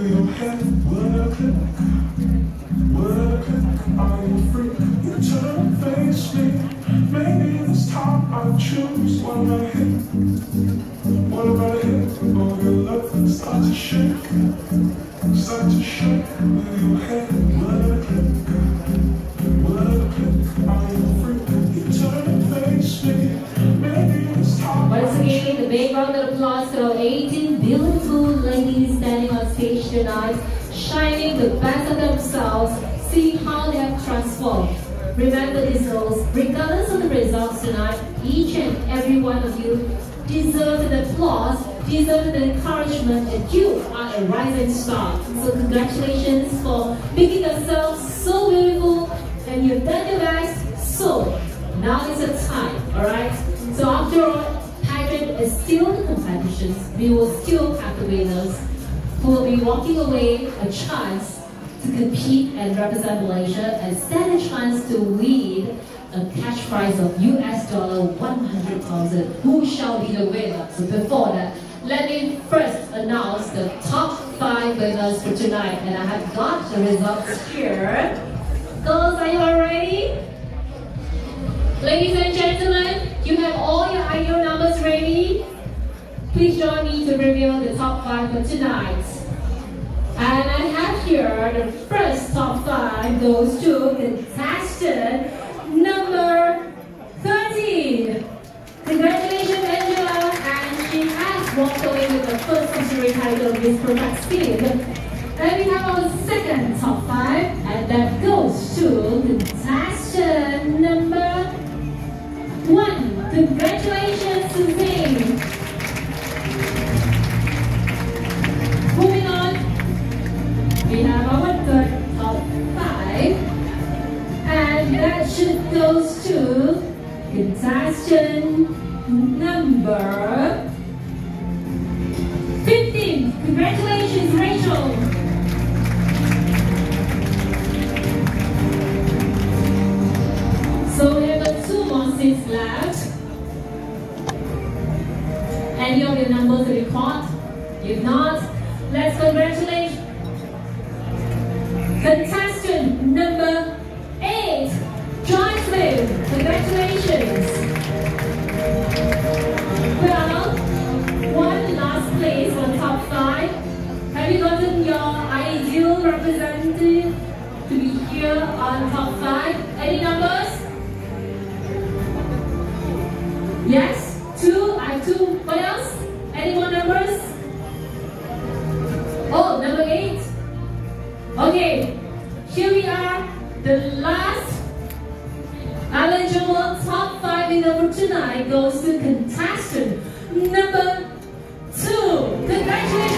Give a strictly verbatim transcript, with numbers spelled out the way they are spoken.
your head working, working, are you free? You turn and face me. Maybe this time I'll choose. What about a hit? What about a hit? Oh, your love start to shake, start to shake. With your head working, working, are you free? You turn and face me. Maybe this time. Once again, a big round of applause to our eighteen beautiful ladies standing on stage tonight, shining the best of themselves, see how they have transformed. Remember this, girls, regardless of the results tonight, each and every one of you deserve the applause, deserve the encouragement that you are a rising star. So congratulations for making yourselves so beautiful, and you've done your best. So now is the time, alright? So after all, pageant is still the competitions. We will still have the winners who will be walking away a chance to compete and represent Malaysia and stand a chance to win a cash prize of U S dollar one hundred thousand. Who shall be the winner? So before that, let me first announce the top five winners for tonight, and I have got the results here. Girls, are you all ready? Ladies and gentlemen, you have all your ideal numbers ready? Please join me to reveal the top five for tonight. And I have here the first top five goes to contestant number thirteen. Congratulations, Angela, and she has walked away with the first category title of Miss Perfect Skin. And we have our second top five, and that goes to contestant number one. Congratulations, Suzanne. Moving on, we have our third top five, and that should goes to contestant number fifteen. Congratulations, Rachel. So we have got two more seats left. Any of your numbers to report? If not, let's congratulate contestant number eight, Jocelyn. Congratulations. Well, one last place on top five. Have you gotten your ideal representative to be here on top five? Any numbers? Yes? Two? I have two. What else? Any more numbers? Oh, number eight. Okay, here we are, the last eligible top five winner for tonight goes to contestant number two. Congratulations.